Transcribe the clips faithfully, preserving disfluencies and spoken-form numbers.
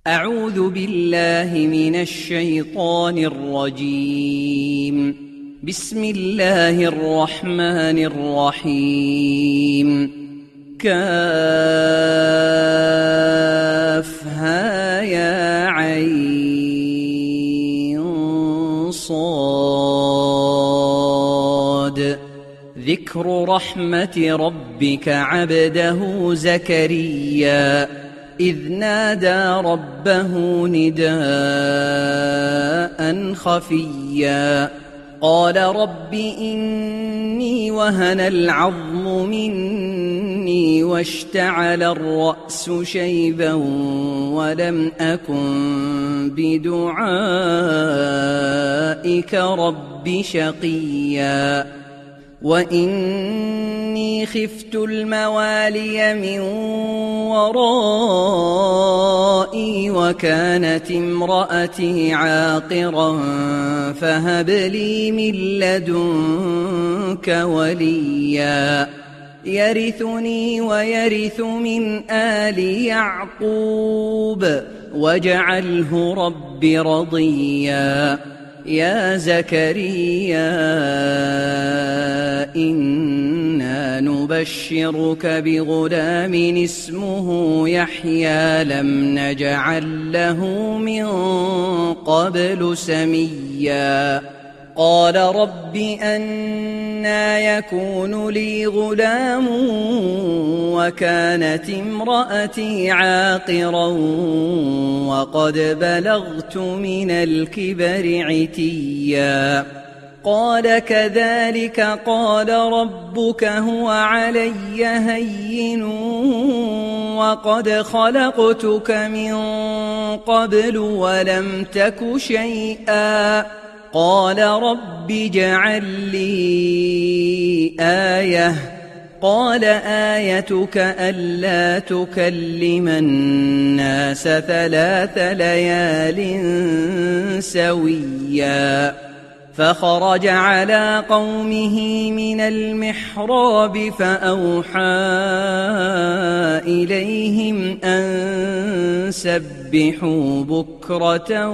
أعوذ بالله من الشيطان الرجيم. بسم الله الرحمن الرحيم. كافها يا عين صاد. ذكر رحمة ربك عبده زكريا إذ نادى ربه نداء خفيا قال رب إني وهن العظم مني واشتعل الرأس شيبا ولم أكن بدعائك رب شقيا وإني خفت الموالي من ورائي وكانت امرأتي عاقرا فهب لي من لدنك وليا يرثني ويرث من آل يعقوب واجعله رب رضيا. يا زكريا إنا نبشرك بغلام اسمه يحيى لم نجعل له من قبل سميا قال رب أنى يكون لي غلام وكانت امرأتي عاقرا وقد بلغت من الكبر عتيا قال كذلك قال ربك هو علي هين وقد خلقتك من قبل ولم تك شيئا قال رب اجعل لي آية قال آيتك ألا تكلم الناس ثلاث ليال سويا فخرج على قومه من المحراب فأوحى إليهم أن سبحوا بكرة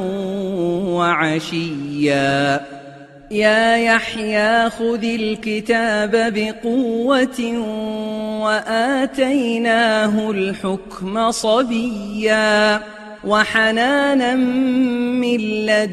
وعشيا يا يحيى خذ الكتاب بقوة وآتيناه الحكم صبيا وحنانا من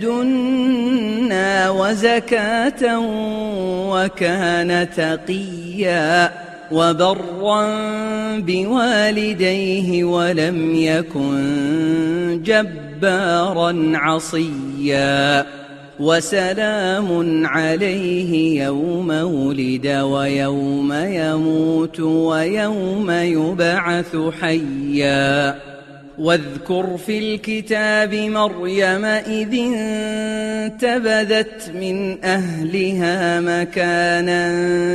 لدنا وزكاة وكان تقيا وبرا بوالديه ولم يكن جبارا عصيا وسلام عليه يوم ولد ويوم يموت ويوم يبعث حيا واذكر في الكتاب مريم إذ انتبذت من أهلها مكانا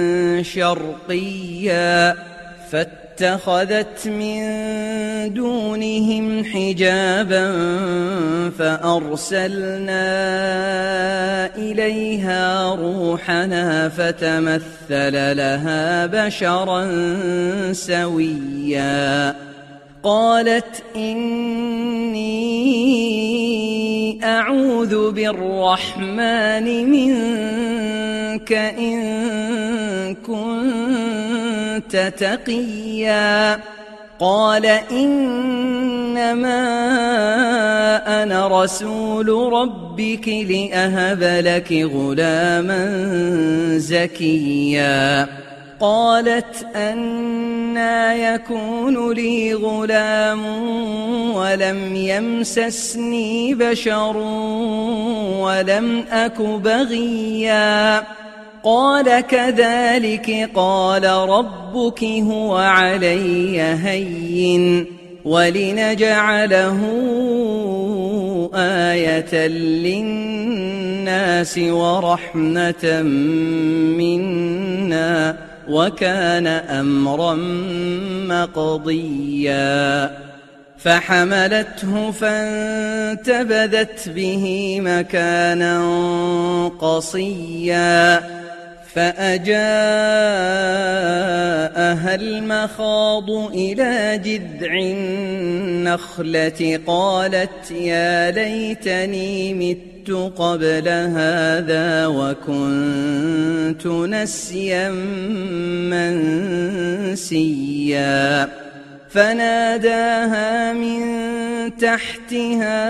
شرقيا فاتخذت من دونهم حجابا فأرسلنا إليها روحنا فتمثل لها بشرا سويا قالت إني أعوذ بالرحمن منك إن كنت تقيا قال إنما أنا رسول ربك لأهب لك غلاما زكيا قالت أنى يكون لي غلام ولم يمسسني بشر ولم أك بغيا قال كذلك قال ربك هو علي هين ولنجعله آية للناس ورحمة منا وكان أمرا مقضيا فحملته فانتبذت به مكانا قصيا فأجاءها المخاض إلى جذع النخلة قالت يا ليتني مت قبل هذا وكنت نسيا منسيا فناداها من تحتها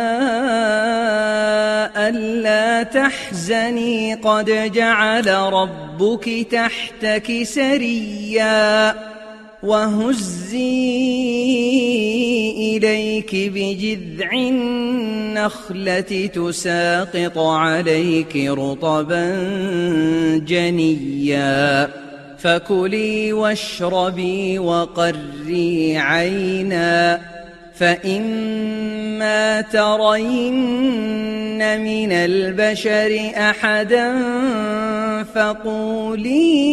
ألا تحزني قد جعل ربك تحتك سريا وهزي إليك بجذع النخلة تساقط عليك رطبا جنيا فكلي واشربي وقري عينا فإما ترين من البشر أحدا فقولي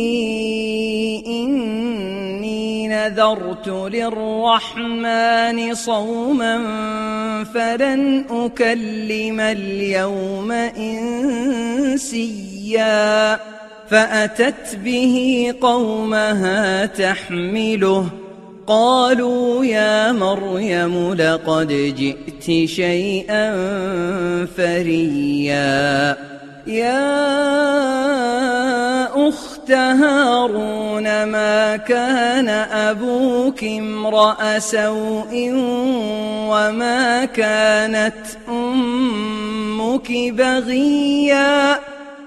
إني نذرت للرحمن صوما فلن أكلم اليوم إنسيا فأتت به قومها تحمله قالوا يا مريم لقد جئت شيئا فريا يا أخت هارون ما كان أبوك امرأ سوء وما كانت أمك بغيا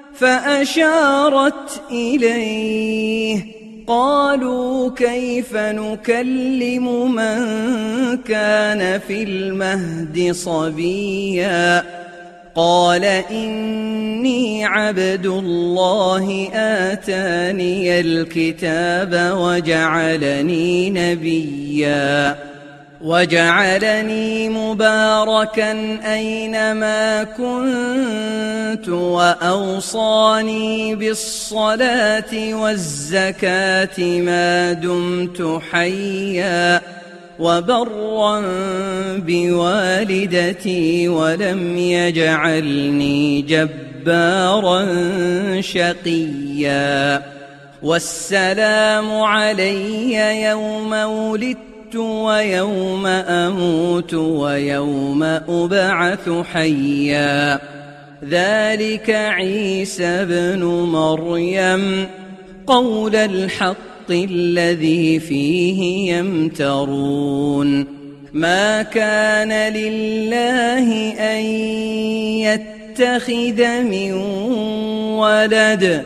فأشارت إليه قالوا كيف نكلم من كان في المهد صبيا قال إني عبد الله آتاني الكتاب وجعلني نبيا وجعلني مباركا أينما كنت وأوصاني بالصلاة والزكاة ما دمت حيا وبرا بوالدتي ولم يجعلني جبارا شقيا والسلام علي يوم ولدت ويوم أموت ويوم أبعث حيا ذلك عيسى بن مريم قول الحق الذي فيه يمترون ما كان لله أن يتخذ من ولد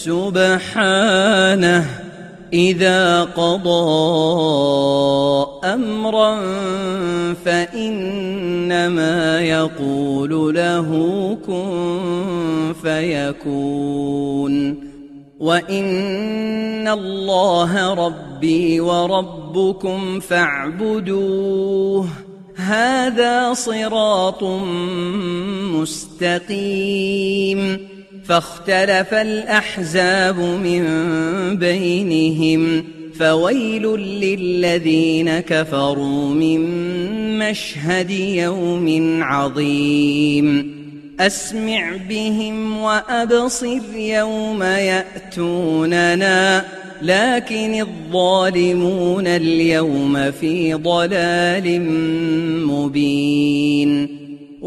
سبحانه إذا قضى أمرا فإنما يقول له كن فيكون وإن الله ربي وربكم فاعبدوه هذا صراط مستقيم فاختلف الأحزاب من بينهم فويل للذين كفروا من مشهد يوم عظيم أسمع بهم وأبصر يوم يأتوننا لكن الظالمون اليوم في ضلال مبين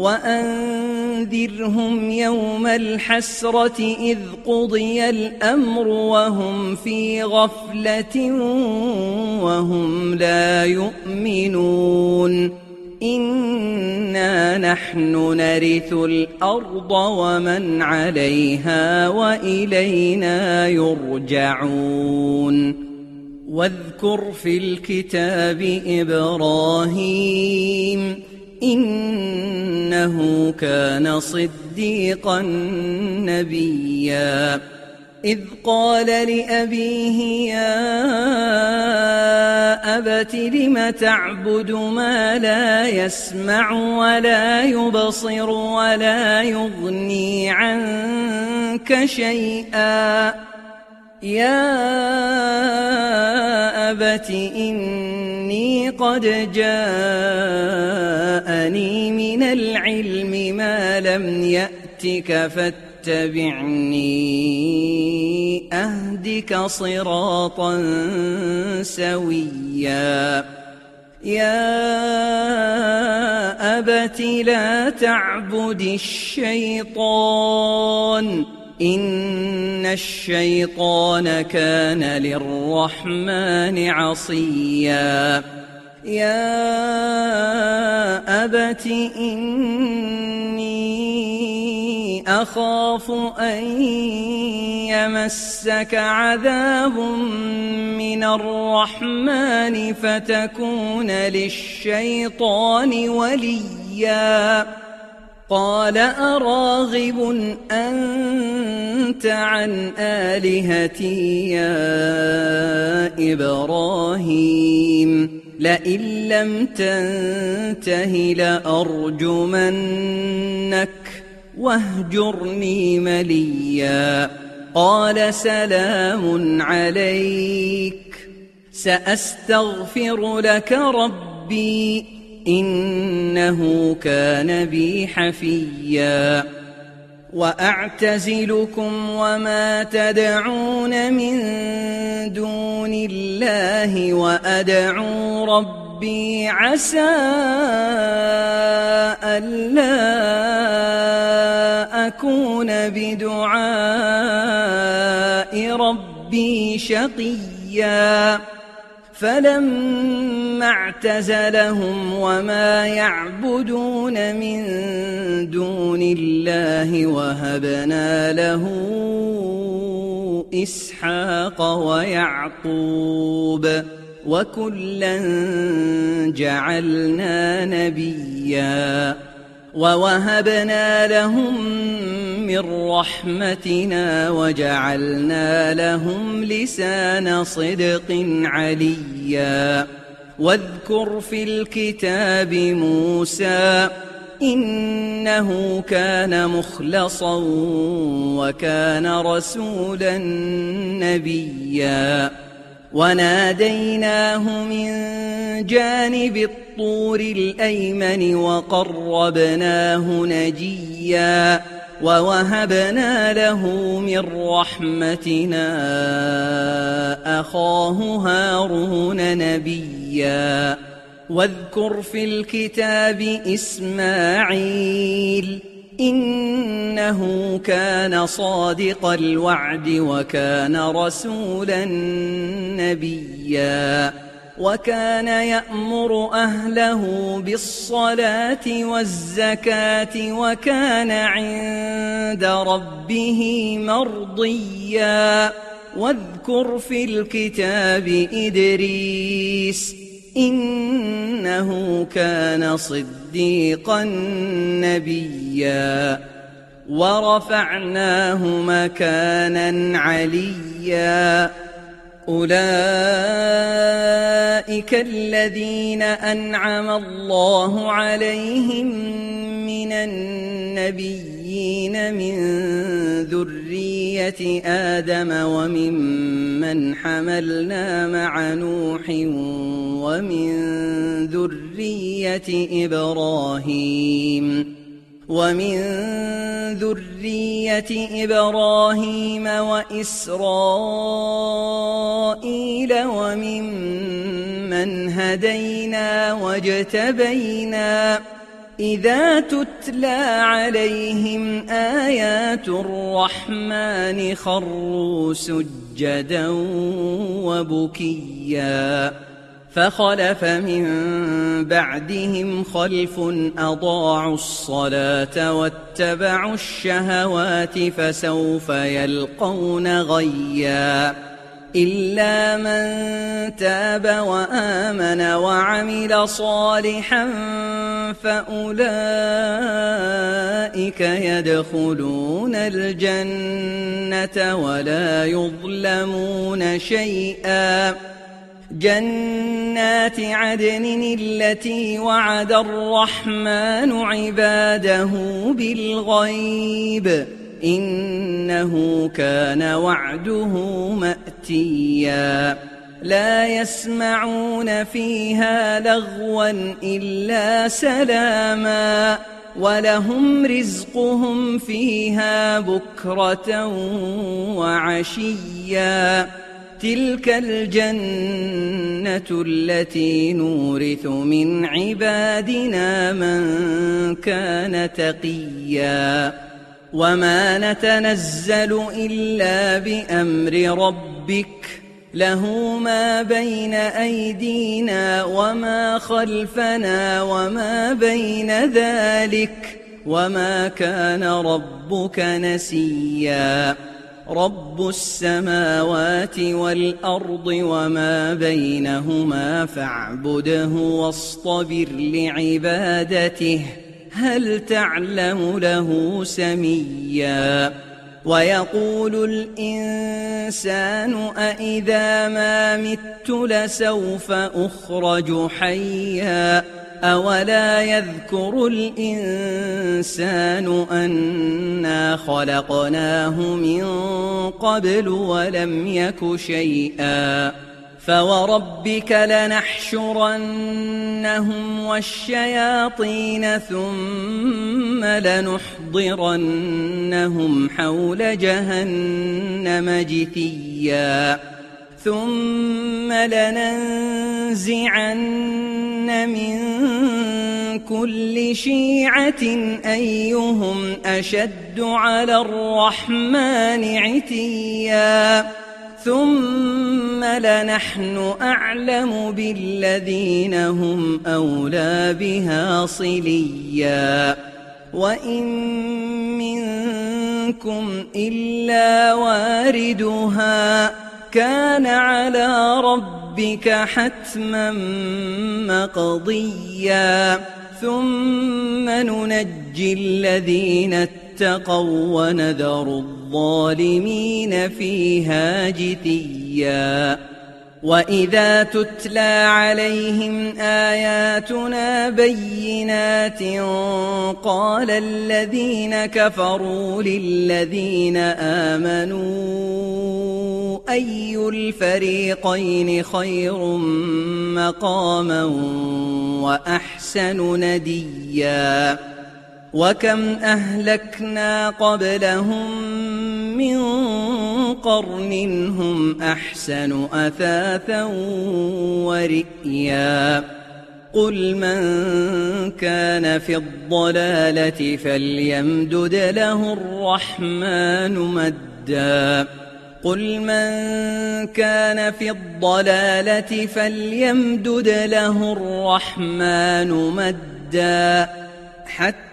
وأنذرهم يوم الحسرة إذ قضي الأمر وهم في غفلة وهم لا يؤمنون إنا نحن نرث الأرض ومن عليها وإلينا يرجعون واذكر في الكتاب إبراهيم إنه كان صديقا نبيا إذ قال لأبيه يا أبت لم تعبد ما لا يسمع ولا يبصر ولا يغني عنك شيئا يا أبت إني قد جاءني من العلم ما لم يأتك فاتبعني فاتبعني أهدك صراطا سويا يا أبت لا تعبد الشيطان إن الشيطان كان للرحمن عصيا يا أبت إني أخاف أن يمسك عذاب من الرحمن فتكون للشيطان وليا قال أراغب أنت عن آلهتي يا إبراهيم لئن لم تنته لأرجمنك واهجرني مليا قال سلام عليك سأستغفر لك ربي إنه كان بي حفيا وأعتزلكم وما تدعون من دون الله وأدعو ربي عسى ألا أكون بدعاء ربي شقيا فلما اعتزلهم وما يعبدون من دون الله وهبنا له إسحاق ويعقوب وكلا جعلنا نبيا ووهبنا لهم من رحمتنا وجعلنا لهم لسان صدق عليا واذكر في الكتاب موسى إنه كان مخلصا وكان رسولا نبيا وناديناه من جانب الطور الأيمن وقربناه نجيا ووهبنا له من رحمتنا أخاه هارون نبيا واذكر في الكتاب إسماعيل إنه كان صادق الوعد وكان رسولا نبيا وكان يأمر أهله بالصلاة والزكاة وكان عند ربه مرضيا واذكر في الكتاب إدريس إنه كان صديقا نبيا ورفعناه مكانا عليا أولئك الذين أنعم الله عليهم من النبيين من ذرية آدم وممن حملنا مع نوح ومن ذرية إبراهيم ومن ذرية إبراهيم وإسرائيل وممن هدينا واجتبينا إذا تتلى عليهم آيات الرحمن خروا سجدا وبكيا فخلف من بعدهم خلف أضاعوا الصلاة واتبعوا الشهوات فسوف يلقون غيا إلا من تاب وآمن وعمل صالحا فأولئك يدخلون الجنة ولا يظلمون شيئا جنات عدن التي وعد الرحمن عباده بالغيب إنه كان وعده مأتيا لا يسمعون فيها لغوا إلا سلاما ولهم رزقهم فيها بكرة وعشيا تلك الجنة التي نورث من عبادنا من كان تقيا وما نتنزل إلا بأمر ربك له ما بين أيدينا وما خلفنا وما بين ذلك وما كان ربك نسيا رب السماوات والأرض وما بينهما فاعبده واصطبر لعبادته هل تعلم له سميا ويقول الإنسان أإذا ما مت لسوف أخرج حيا أولا يذكر الإنسان أنا خلقناه من قبل ولم يك شيئا فوربك لنحشرنهم والشياطين ثم لنحضرنهم حول جهنم جثيا ثم لننزعن من كل شيعة أيهم أشد على الرحمن عتيا ثم لنحن أعلم بالذين هم أولى بها صليا وإن منكم إلا واردها كان على ربك حتما مقضيا ثم ننجي الذين اتقوا ونذر الظالمين فيها جثيا وإذا تتلى عليهم آياتنا بينات قال الذين كفروا للذين آمنوا أي الفريقين خير مقاما وأحسن نديا وكم أهلكنا قبلهم من قرن هم أحسن أثاثا ورئيا قل من كان في الضلالة فليمدد له الرحمن مدا قل من كان في الضلالة فليمدد له الرحمن مدا حتى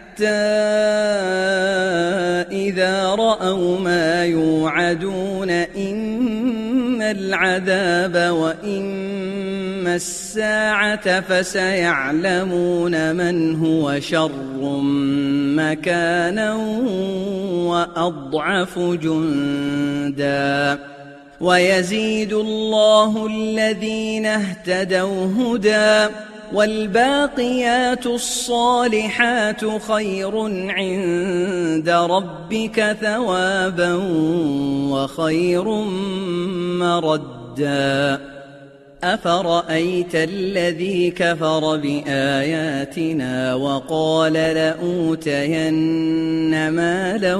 إذا رأوا ما يوعدون إما العذاب وإما الساعة فسيعلمون من هو شر مكانا وأضعف جندا ويزيد الله الذين اهتدوا هدى والباقيات الصالحات خير عند ربك ثوابا وخير مردا أفرأيت الذي كفر بآياتنا وقال لأوتين مالا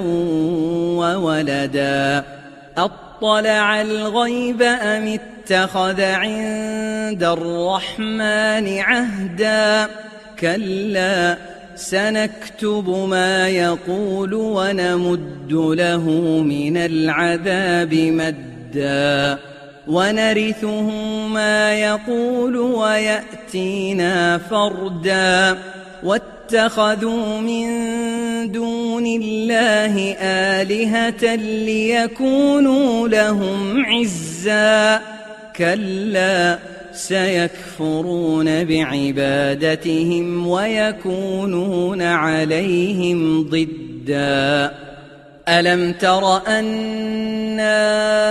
وولدا أطلع الغيب أم اتخذ عند الرحمن عهدا كلا سنكتب ما يقول ونمد له من العذاب مدا ونرثه ما يقول ويأتينا فردا واتخذوا من دون الله آلهة ليكونوا لهم عزا كلا سيكفرون بعبادتهم ويكونون عليهم ضدا ألم تر أنا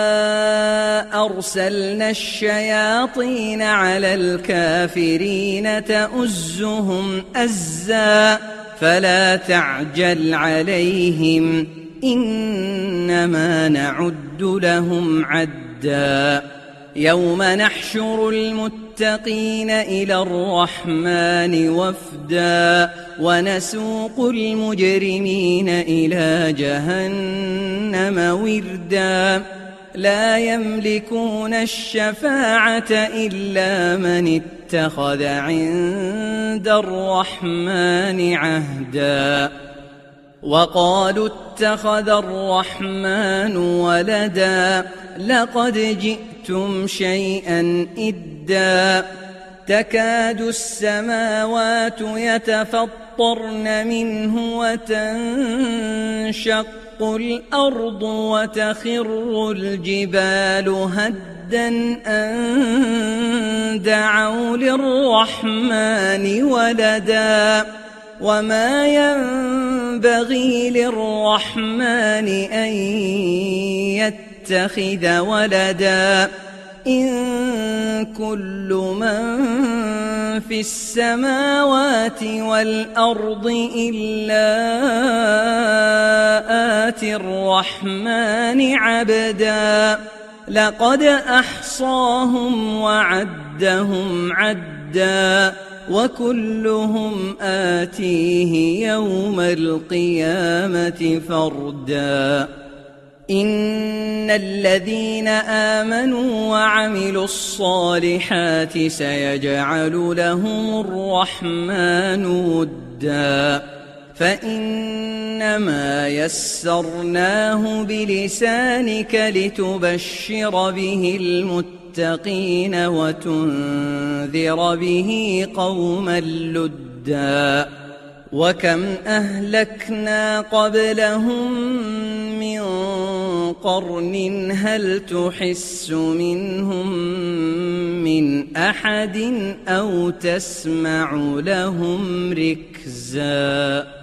أرسلنا الشياطين على الكافرين تؤزهم أزا فلا تعجل عليهم إنما نعد لهم عدا يوم نحشر المتقين إلى الرحمن وفدا ونسوق المجرمين إلى جهنم وردا لا يملكون الشفاعة إلا من اتخذ عند الرحمن عهدا وقالوا اتخذ الرحمن ولدا لقد جئتم شيئا إدا تكاد السماوات يتفطرن منه وتنشق الأرض وتخر الجبال هدا أن دعوا للرحمن ولدا وما ينبغي للرحمن أن يتخذ ولدا إن كل من في السماوات والأرض إلا آتي الرحمن عبدا لقد أحصاهم وعدهم عدا وكلهم آتيه يوم القيامة فردا إن الذين آمنوا وعملوا الصالحات سيجعل لهم الرحمن ودا فإنما يسرناه بلسانك لتبشر به المتقين وتنذر به قوما لدا وكم أهلكنا قبلهم من قرن هل تحس منهم من أحد أو تسمع لهم ركزا.